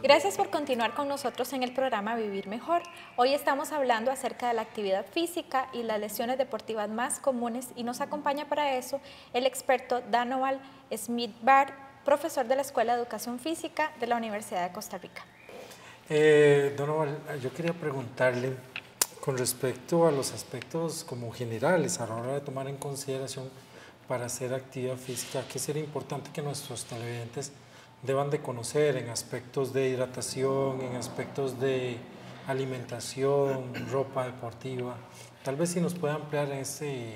Gracias por continuar con nosotros en el programa Vivir Mejor. Hoy estamos hablando acerca de la actividad física y las lesiones deportivas más comunes y nos acompaña para eso el experto Danoval Smith-Bard, profesor de la Escuela de Educación Física de la Universidad de Costa Rica. Danoval, yo quería preguntarle con respecto a los aspectos como generales a la hora de tomar en consideración para hacer actividad física, ¿qué sería importante que nuestros televidentes deban de conocer en aspectos de hidratación, en aspectos de alimentación, ropa deportiva? Tal vez si nos pueda ampliar en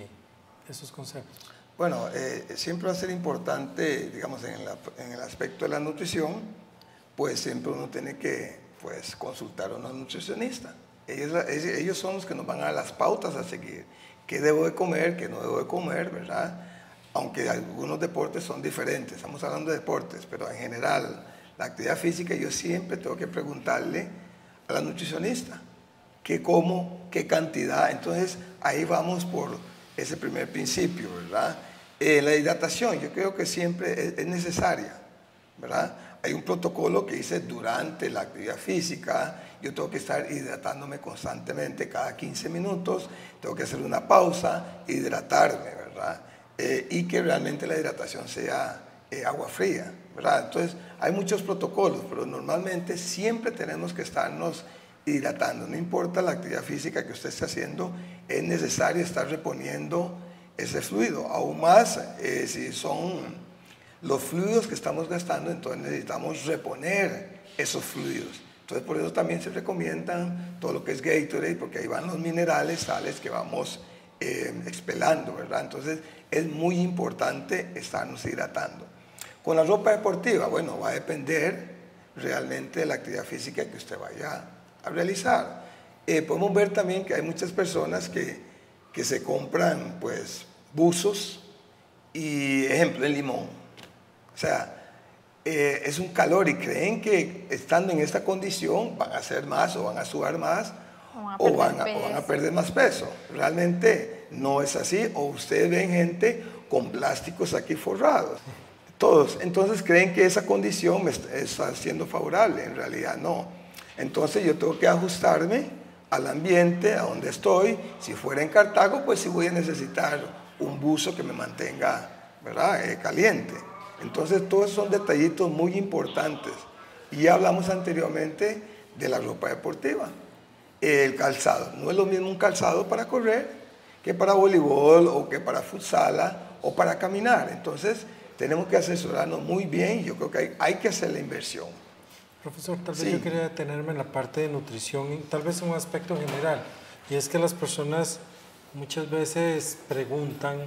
esos conceptos. Bueno, siempre va a ser importante, digamos, en el aspecto de la nutrición, pues siempre uno tiene que consultar a un nutricionista. Ellos son los que nos van a dar las pautas a seguir. ¿Qué debo de comer, qué no debo de comer, verdad? Aunque algunos deportes son diferentes, estamos hablando de deportes, pero en general, la actividad física yo siempre tengo que preguntarle a la nutricionista qué como, qué cantidad. Entonces, ahí vamos por ese primer principio, ¿verdad? La hidratación, yo creo que siempre es necesaria, ¿verdad? Hay un protocolo que dice durante la actividad física, yo tengo que estar hidratándome constantemente, cada 15 minutos, tengo que hacer una pausa, hidratarme, ¿verdad? Y que realmente la hidratación sea agua fría, ¿verdad? Entonces, hay muchos protocolos, pero normalmente siempre tenemos que estarnos hidratando. No importa la actividad física que usted esté haciendo, es necesario estar reponiendo ese fluido. Aún más, si son los fluidos que estamos gastando, entonces necesitamos reponer esos fluidos. Entonces, por eso también se recomiendan todo lo que es Gatorade, porque ahí van los minerales, sales que vamos expelando, ¿verdad? Entonces, es muy importante estarnos hidratando. Con la ropa deportiva, bueno, va a depender realmente de la actividad física que usted vaya a realizar. Podemos ver también que hay muchas personas que se compran, pues, buzos y, ejemplo, en Limón. O sea, es un calor y creen que estando en esta condición van a hacer más o van a sudar más o van a perder más peso. Realmente no es así. O ustedes ven gente con plásticos aquí forrados. Todos. Entonces creen que esa condición me está siendo favorable. En realidad no. Entonces yo tengo que ajustarme al ambiente, a donde estoy. Si fuera en Cartago, pues sí voy a necesitar un buzo que me mantenga, ¿verdad? Caliente. Entonces todos son detallitos muy importantes. Y ya hablamos anteriormente de la ropa deportiva. El calzado. No es lo mismo un calzado para correr que para voleibol o que para futsala o para caminar. Entonces tenemos que asesorarnos muy bien y yo creo que hay que hacer la inversión. Profesor, tal vez yo quería detenerme en la parte de nutrición, tal vez un aspecto general, y es que las personas muchas veces preguntan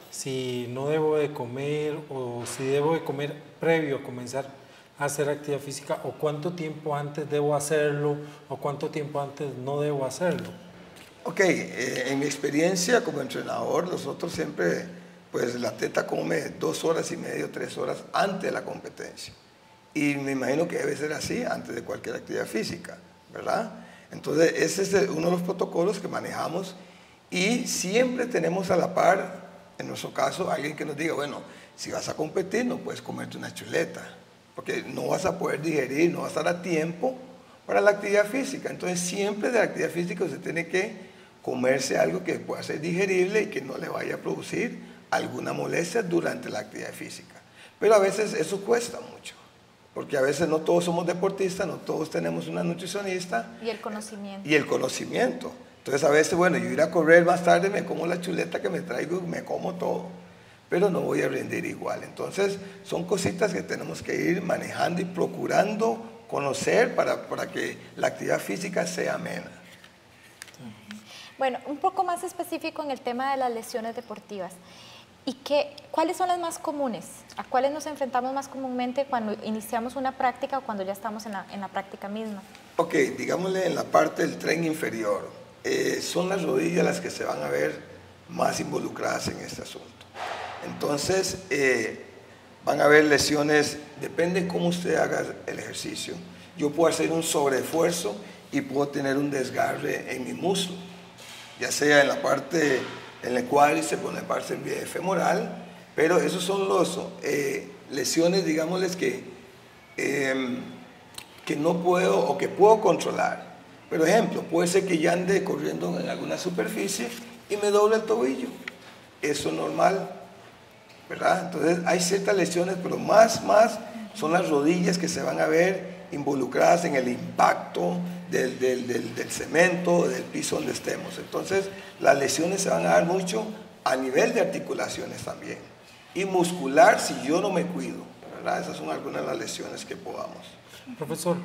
si no debo de comer o si debo de comer previo a comenzar a hacer actividad física o cuánto tiempo antes debo hacerlo o cuánto tiempo antes no debo hacerlo. Ok, en mi experiencia como entrenador, nosotros siempre, pues el atleta come 2 horas y media, 3 horas antes de la competencia. Y me imagino que debe ser así antes de cualquier actividad física, ¿verdad? Entonces, ese es uno de los protocolos que manejamos y siempre tenemos a la par, en nuestro caso, alguien que nos diga, bueno, si vas a competir no puedes comerte una chuleta, porque no vas a poder digerir, no vas a dar a tiempo para la actividad física. Entonces, siempre de la actividad física usted tiene que comerse algo que pueda ser digerible y que no le vaya a producir alguna molestia durante la actividad física. Pero a veces eso cuesta mucho. Porque a veces no todos somos deportistas, no todos tenemos una nutricionista. Y el conocimiento. Y el conocimiento. Entonces a veces, bueno, yo ir a correr más tarde, me como la chuleta que me traigo, me como todo, pero no voy a rendir igual. Entonces son cositas que tenemos que ir manejando y procurando conocer para que la actividad física sea amena. Bueno, un poco más específico en el tema de las lesiones deportivas. ¿Y cuáles son las más comunes? ¿A cuáles nos enfrentamos más comúnmente cuando iniciamos una práctica o cuando ya estamos en la práctica misma? Ok, digámosle en la parte del tren inferior. Son las rodillas las que se van a ver más involucradas en este asunto. Entonces, van a haber lesiones, depende cómo usted haga el ejercicio. Yo puedo hacer un sobreesfuerzo y puedo tener un desgarre en mi muslo, ya sea en la parte, en el cuádriceps o en la parte femoral, pero esos son los lesiones, digámosles que que no puedo o que puedo controlar. Por ejemplo, puede ser que ya ande corriendo en alguna superficie y me doble el tobillo. Eso es normal, ¿verdad? Entonces hay ciertas lesiones, pero más son las rodillas que se van a ver involucradas en el impacto del cemento, del piso donde estemos. Entonces las lesiones se van a dar mucho a nivel de articulaciones también. Y muscular si yo no me cuido, ¿verdad? Esas son algunas de las lesiones que podamos. Profesor,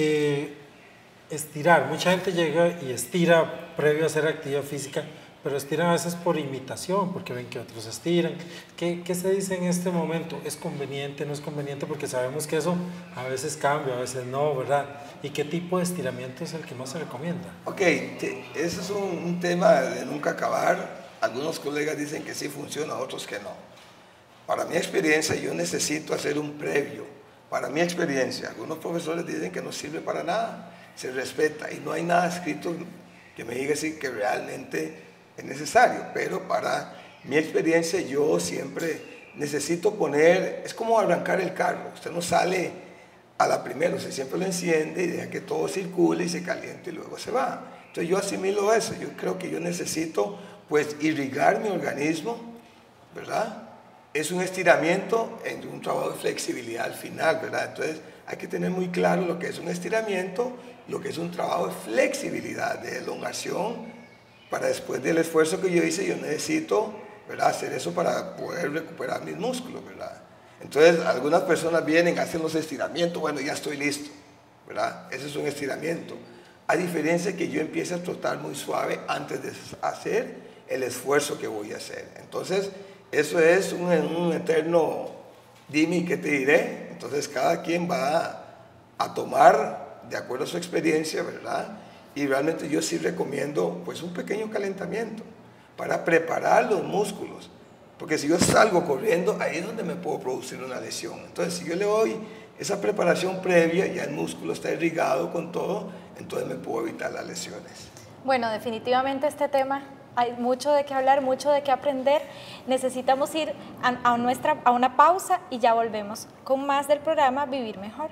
estirar, mucha gente llega y estira previo a hacer actividad física, pero estiran a veces por imitación, porque ven que otros estiran. ¿Qué se dice en este momento? ¿Es conveniente, no es conveniente? Porque sabemos que eso a veces cambia, a veces no, ¿verdad? ¿Y qué tipo de estiramiento es el que más se recomienda? Ok, ese es un tema de nunca acabar. Algunos colegas dicen que sí funciona, otros que no. Para mi experiencia, yo necesito hacer un previo. Para mi experiencia, algunos profesores dicen que no sirve para nada, se respeta y no hay nada escrito que me diga así que realmente es necesario, pero para mi experiencia yo siempre necesito poner, es como arrancar el carro, usted no sale a la primera, usted siempre lo enciende y deja que todo circule y se caliente y luego se va. Entonces yo asimilo eso, yo creo que yo necesito pues irrigar mi organismo, ¿verdad? Es un estiramiento en un trabajo de flexibilidad al final, ¿verdad? Entonces hay que tener muy claro lo que es un estiramiento, lo que es un trabajo de flexibilidad, de elongación, para después del esfuerzo que yo hice, yo necesito, ¿verdad?, hacer eso para poder recuperar mis músculos, ¿verdad? Entonces algunas personas vienen, hacen los estiramientos, bueno, ya estoy listo, ¿verdad? Ese es un estiramiento. A diferencia que yo empiece a trotar muy suave antes de hacer el esfuerzo que voy a hacer. Entonces, eso es un eterno dime qué te diré. Entonces, cada quien va a tomar de acuerdo a su experiencia, ¿verdad? Y realmente yo sí recomiendo pues un pequeño calentamiento para preparar los músculos. Porque si yo salgo corriendo, ahí es donde me puedo producir una lesión. Entonces, si yo le doy esa preparación previa, ya el músculo está irrigado con todo, entonces me puedo evitar las lesiones. Bueno, definitivamente este tema hay mucho de qué hablar, mucho de qué aprender. Necesitamos ir a una pausa y ya volvemos con más del programa Vivir Mejor.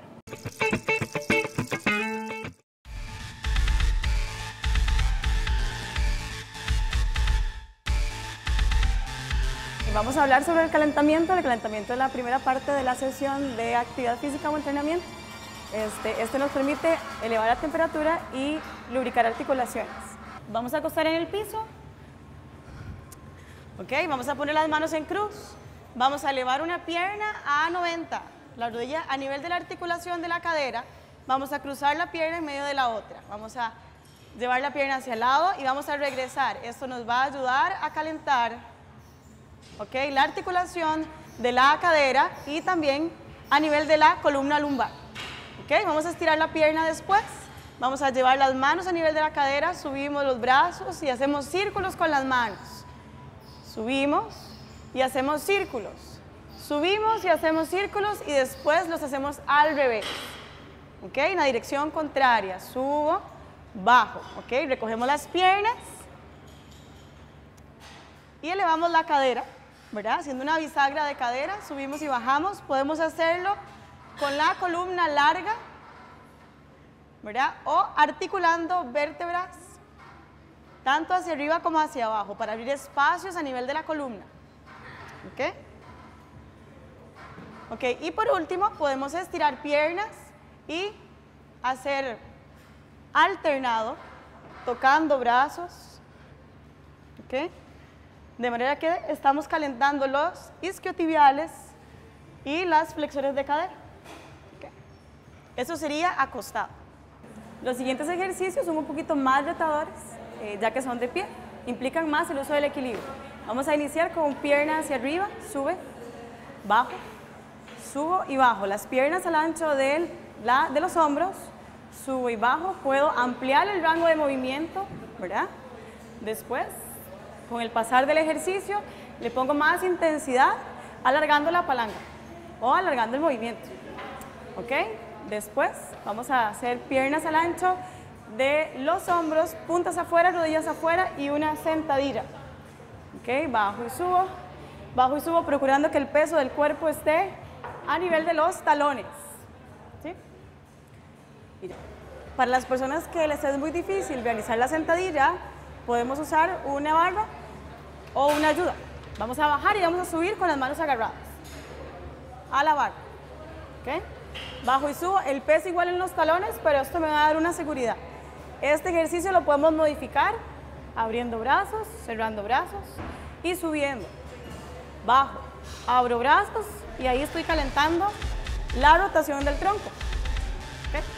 Vamos a hablar sobre el calentamiento. El calentamiento es la primera parte de la sesión de actividad física o entrenamiento. Este nos permite elevar la temperatura y lubricar articulaciones. Vamos a acostar en el piso. Ok, vamos a poner las manos en cruz. Vamos a elevar una pierna a 90, la rodilla a nivel de la articulación de la cadera. Vamos a cruzar la pierna en medio de la otra. Vamos a llevar la pierna hacia el lado y vamos a regresar. Esto nos va a ayudar a calentar, ok, la articulación de la cadera y también a nivel de la columna lumbar. Ok, vamos a estirar la pierna después. Vamos a llevar las manos a nivel de la cadera, subimos los brazos y hacemos círculos con las manos. Subimos y hacemos círculos. Subimos y hacemos círculos y después los hacemos al revés. Ok, en la dirección contraria. Subo, bajo. Ok, recogemos las piernas y elevamos la cadera, ¿verdad? Haciendo una bisagra de cadera, subimos y bajamos. Podemos hacerlo con la columna larga, ¿verdad? O articulando vértebras tanto hacia arriba como hacia abajo, para abrir espacios a nivel de la columna. ¿Ok? Ok, y por último, podemos estirar piernas y hacer alternado, tocando brazos. ¿Ok? De manera que estamos calentando los isquiotibiales y las flexores de cadera. ¿Ok? Eso sería acostado. Los siguientes ejercicios son un poquito más retadores, ya que son de pie, implican más el uso del equilibrio. Vamos a iniciar con pierna hacia arriba, sube, bajo, subo y bajo. Las piernas al ancho de los hombros, subo y bajo. Puedo ampliar el rango de movimiento, ¿verdad? Después, con el pasar del ejercicio, le pongo más intensidad alargando la palanca o alargando el movimiento. ¿Ok? Después, vamos a hacer piernas al ancho de los hombros, puntas afuera, rodillas afuera y una sentadilla. Ok, bajo y subo, procurando que el peso del cuerpo esté a nivel de los talones. ¿Sí? y ya. Para las personas que les es muy difícil realizar la sentadilla, podemos usar una barra o una ayuda. Vamos a bajar y vamos a subir con las manos agarradas a la barra. ¿Okay? Bajo y subo, el peso igual en los talones, pero esto me va a dar una seguridad. Este ejercicio lo podemos modificar abriendo brazos, cerrando brazos y subiendo. Bajo, abro brazos y ahí estoy calentando la rotación del tronco. ¿Okay?